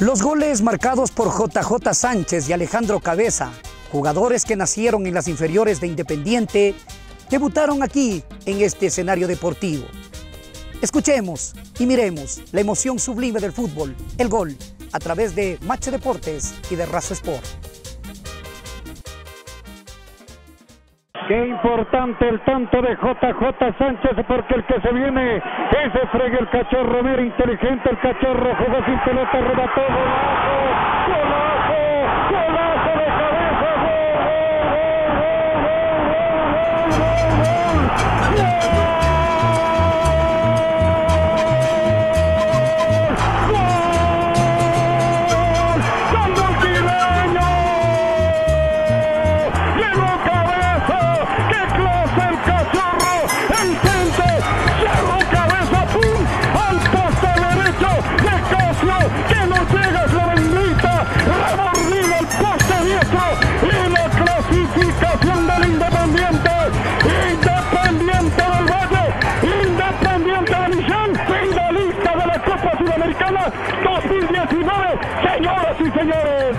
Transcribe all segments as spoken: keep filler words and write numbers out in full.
Los goles marcados por J J Sánchez y Alejandro Cabeza, jugadores que nacieron en las inferiores de Independiente, debutaron aquí en este escenario deportivo. Escuchemos y miremos la emoción sublime del fútbol, el gol, a través de Mache Deportes y de Razo Sport. Qué importante el tanto de J J Sánchez, porque el que se viene es de Fregue el Cachorro, mira, inteligente el Cachorro, jugó sin pelota, rebató, golazo, golazo, golazo de cabeza, gol, gol, gol, gol, gol, gol, gol, gol, gol. dos mil diecinueve, señoras y señores.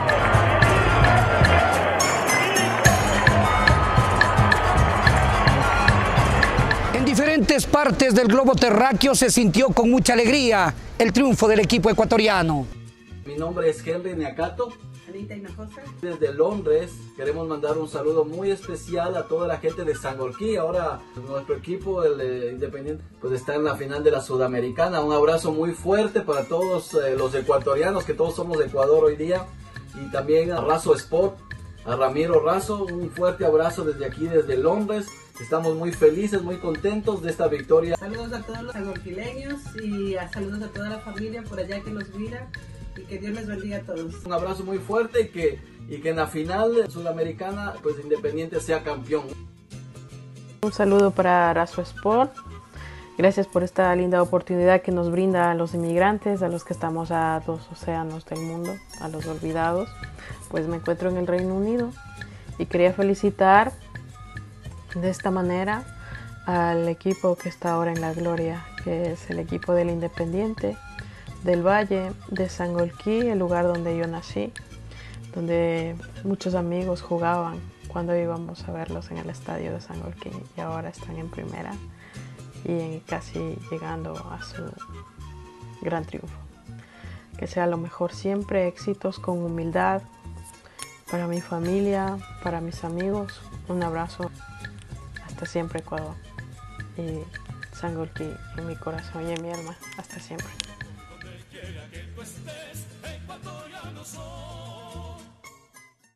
En diferentes partes del globo terráqueo se sintió con mucha alegría el triunfo del equipo ecuatoriano. Mi nombre es Henry Niacato. Anita Hinojosa. Desde Londres queremos mandar un saludo muy especial a toda la gente de Sangolquí. Ahora nuestro equipo, el eh, Independiente, pues está en la final de la Sudamericana. Un abrazo muy fuerte para todos eh, los ecuatorianos, que todos somos de Ecuador hoy día. Y también a Razo Sport, a Ramiro Razo, un fuerte abrazo desde aquí, desde Londres. Estamos muy felices, muy contentos de esta victoria. Saludos a todos los sangolquileños y a saludos a toda la familia por allá que nos mira. Y que Dios les bendiga a todos. Un abrazo muy fuerte y que, y que en la final sudamericana pues Independiente sea campeón. Un saludo para Razo Sport. Gracias por esta linda oportunidad que nos brinda a los inmigrantes, a los que estamos a dos océanos del mundo, a los olvidados. Pues me encuentro en el Reino Unido y quería felicitar de esta manera al equipo que está ahora en la gloria, que es el equipo del Independiente del Valle de Sangolquí, el lugar donde yo nací, donde muchos amigos jugaban cuando íbamos a verlos en el estadio de Sangolquí, y ahora están en primera y casi llegando a su gran triunfo. Que sea lo mejor siempre, éxitos con humildad para mi familia, para mis amigos. Un abrazo, hasta siempre Ecuador, y Sangolquí en mi corazón y en mi alma, hasta siempre. Que tú estés, ecuatoriano soy.